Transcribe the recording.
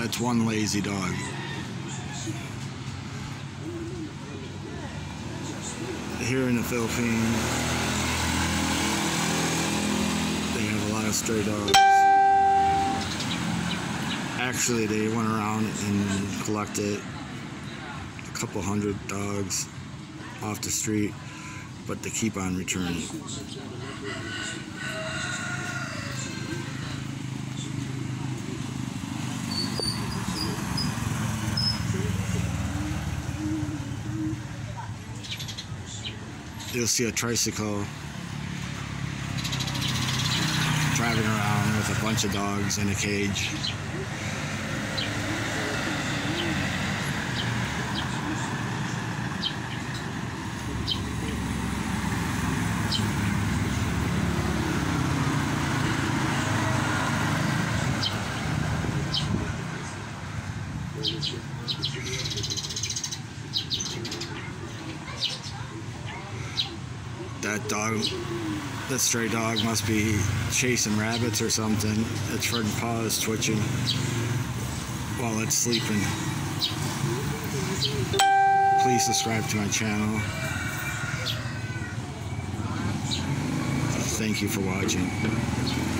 That's one lazy dog. Here in the Philippines, they have a lot of stray dogs. Actually, they went around and collected a couple hundred dogs off the street, but they keep on returning. You'll see a tricycle driving around with a bunch of dogs in a cage. That dog, that stray dog must be chasing rabbits or something. Its front paw is twitching while it's sleeping. Please subscribe to my channel. Thank you for watching.